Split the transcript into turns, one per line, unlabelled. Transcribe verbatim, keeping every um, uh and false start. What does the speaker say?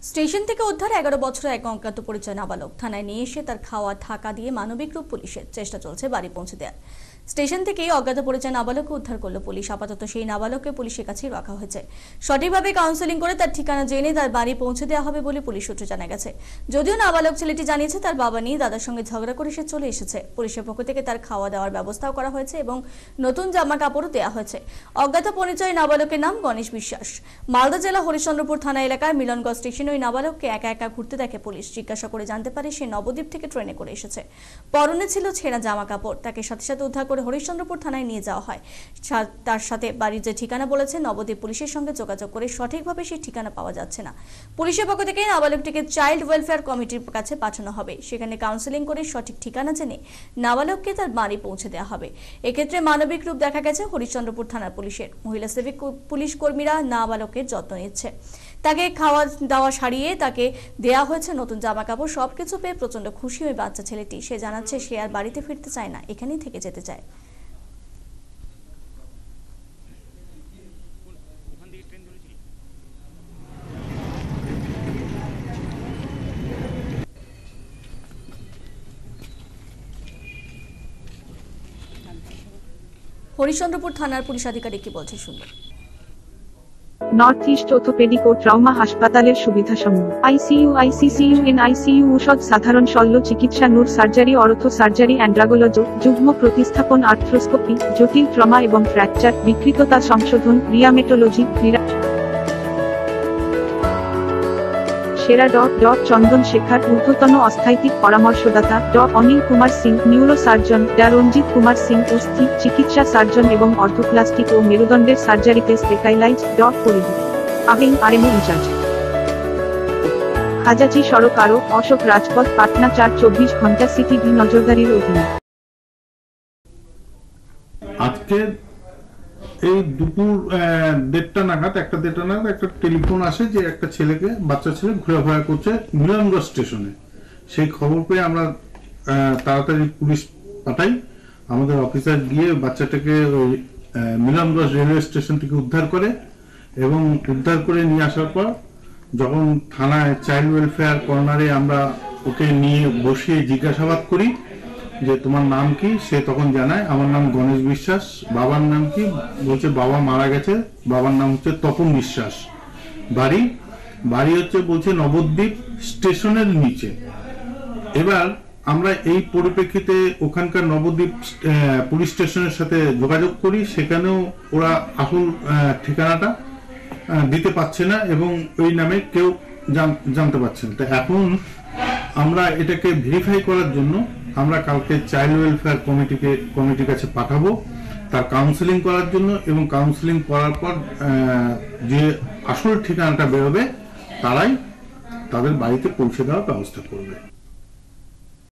Station থেকে উদ্ধার এগারো বছরের এক অজ্ঞাত পরিচয় নাবালক। থানায় নিয়ে এসে তার খাওয়া থাকা দিয়ে মানবিক রূপ পুলিশের চেষ্টা চলছে বাড়ি পৌঁছে দেওয়ার। স্টেশন থেকে অজ্ঞাত পরিচয় নাবালককে উদ্ধার করলো পুলিশ। আপাতত সেই নাবালককে পুলিশের কাছেই রাখা হয়েছে। সঠিকভাবে কাউন্সেলিং করে তার ঠিকানা জেনে তার বাড়ি পৌঁছে দেওয়া হবে বলে পুলিশ সূত্রে জানা গেছে। যদিও নাবালক ছেলেটি জানিয়েছে তার বাবা নিয়ে দাদার সঙ্গে ঝগড়া করে সে চলে এসেছে। পুলিশের পক্ষ থেকে তার খাওয়া দাওয়ার ব্যবস্থাও করা হয়েছে এবং নতুন জামা কাপড়ও দেওয়া হয়েছে। অজ্ঞাত পরিচয় নাবালকের নাম গণেশ বিশ্বাস। মালদা জেলা হরিশ্চন্দ্রপুর থানা এলাকার মিলনগঞ্জ স্টেশনে ওই নাবালককে একা একা ঘুরতে দেখে পুলিশ। জিজ্ঞাসা করে জানতে পারে সে নবদ্বীপ থেকে ট্রেনে করে এসেছে। পরনে ছিল ছেঁড়া জামা কাপড়। তাকে সাথে সাথে উদ্ধার করে হরিশ্চন্দ্রপুর থানায় নিয়ে যাওয়া হয়। তার সাথে বাড়ির যে ঠিকানা বলেছে নবদ্বীপ পুলিশের সঙ্গে যোগাযোগ করে সঠিকভাবে সেই ঠিকানা পাওয়া যাচ্ছে না। পুলিশের পক্ষ থেকে নাবালকটিকে চাইল্ড ওয়েলফেয়ার কমিটির কাছে পাঠানো হবে। সেখানে কাউন্সেলিং করে সঠিক ঠিকানা জেনে নাবালককে তার বাড়ি পৌঁছে দেওয়া হবে। এক্ষেত্রে মানবিক রূপ দেখা গেছে হরিশ্চন্দ্রপুর থানার পুলিশের। মহিলা সিভিক পুলিশ কর্মীরা নাবালকের যত্ন নিচ্ছে। তাকে খাওয়া দাওয়া সারিয়ে তাকে দেয়া হয়েছে নতুন জামা কাপড়। সবকিছু পেয়ে প্রচন্ড খুশি ওই বাচ্চা ছেলেটি। সে জানাচ্ছে সে আর বাড়িতে ফিরতে চায় না, এখানেই থেকে যেতে চায়। হরিশ্চন্দ্রপুর থানার পুলিশ আধিকারিক কি বলছে শুনুন।
নর্থ ইস্ট অর্থোপেডিক ও ট্রমা হাসপাতালের সুবিধাসমূহ: আইসিইউ, আইসিসিইউ, এনআইসিইউ, ঔষধ, সাধারণ শল্য চিকিৎসা, neuro surgery, ortho surgery, andrology, যুগ্ম প্রতিস্থাপন, আর্থ্রোস্কোপি, জটিল ট্রমা এবং ফ্র্যাকচার, বিকৃততা সংশোধন, রিয়ামেটোলজি, ক্রীড়া সেরা ডট ডট চন্দন শেখার, ঊর্ধ্বতন অস্থায়িক পরামর্শদাতা ডট অনিল কুমার সিং, নিউরো সার্জন ডা রঞ্জিত কুমার সিং, অস্থি চিকিৎসা সার্জন এবং অর্থোপ্লাস্টিক ও মেরুদণ্ডের সার্জারিতে স্পেশালাইজড ডট পরিধি আবিং আরএমও ইনচার্জ। হাজাচি সড়ক আরো অশোক রাজপথ, পাটনা চার চব্বিশ ঘন্টা সিটিভি নজরদারির অধীনে।
আজকে এই দুপুর দেড়টা নাগাদ একটা দেড়টা নাগাদ একটা টেলিফোন আসে যে একটা ছেলেকে বাচ্চা ছেলে ঘোরাফেরা করছে মিলনগঞ্জ স্টেশনে। সেই খবর পেয়ে আমরা তাড়াতাড়ি পুলিশ পাঠাই। আমাদের অফিসার গিয়ে বাচ্চাটাকে ওই মিলনগঞ্জ রেলওয়ে স্টেশন থেকে উদ্ধার করে এবং উদ্ধার করে নিয়ে আসার পর যখন থানায় চাইল্ড ওয়েলফেয়ার কর্নারে আমরা ওকে নিয়ে বসিয়ে জিজ্ঞাসাবাদ করি যে তোমার নাম কি, সে তখন জানায় আমার নাম গণেশ বিশ্বাস। বাবার নাম কি, বলছে বাবা মারা গেছে, বাবার নাম হচ্ছে তপন বিশ্বাস। বাড়ি বাড়ি হচ্ছে বলছে নবদ্বীপ স্টেশনের নিচে। এবার আমরা এই পরিপ্রেক্ষিতে ওখানকার নবদ্বীপ পুলিশ স্টেশনের সাথে যোগাযোগ করি। সেখানেও ওরা আসল ঠিকানাটা দিতে পারছে না এবং ওই নামে কেউ জানতে পারছে না। তো এখন আমরা এটাকে ভেরিফাই করার জন্য আমরা কালকে চাইল্ড ওয়েলফেয়ার কমিটিকে কমিটির কাছে পাঠাবো তার কাউন্সেলিং করার জন্য, এবং কাউন্সেলিং করার পর যে আসল ঠিকানাটা বেরোবে তারাই তাদের বাড়িতে পৌঁছে দেওয়ার ব্যবস্থা করবে।